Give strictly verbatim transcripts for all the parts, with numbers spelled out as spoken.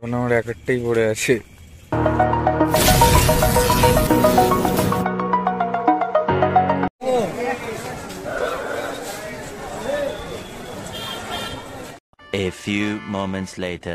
এখন আমার এক একটাই পড়ে আছে। A few moments later.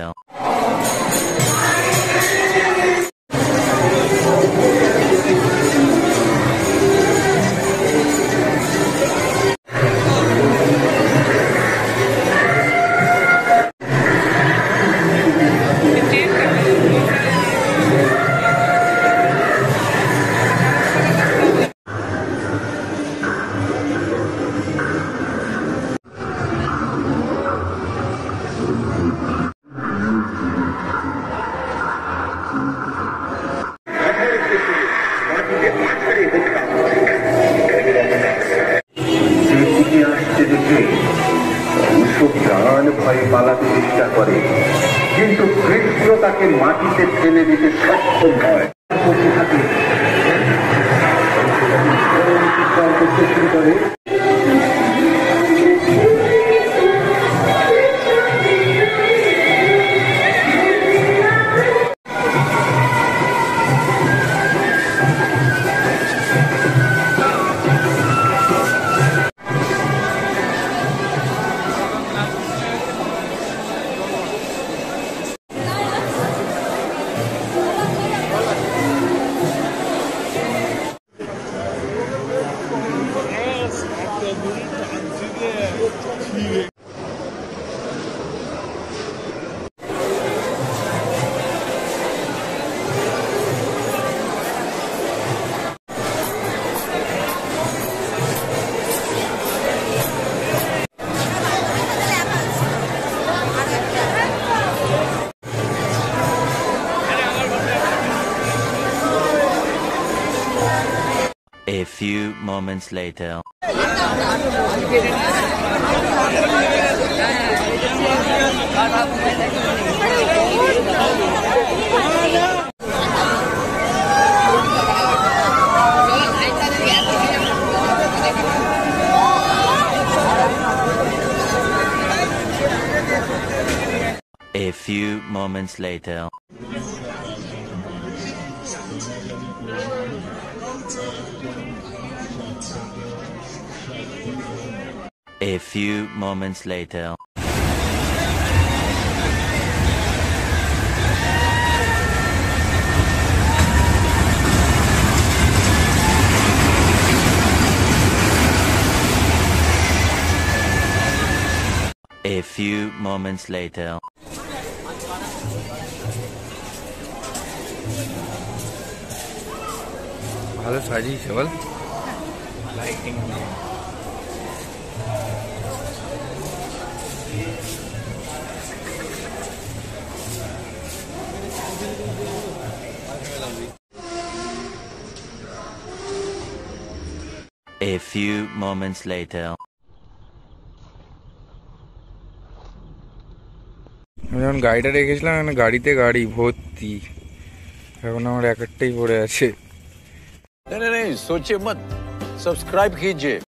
প্রাণ ভয়ে পালাতে চেষ্টা করে, কিন্তু কৃষ্ণ তাকে মাটিতে ফেলে দিতে সক্ষম হয়। করতে থাকে শুরু করে। A few moments later. A few moments later. A few moments later. A few moments later. ভালো সাজিয়েছে বল, lighting A few moments later. আমি যখন গাড়িটা রেখেছিলাম গাড়িতে গাড়ি ভর্তি, এখন আমার এক একটাই পড়ে আছে। नहीं नहीं नहीं सोचिए मत, सब्सक्राइब कीजिए।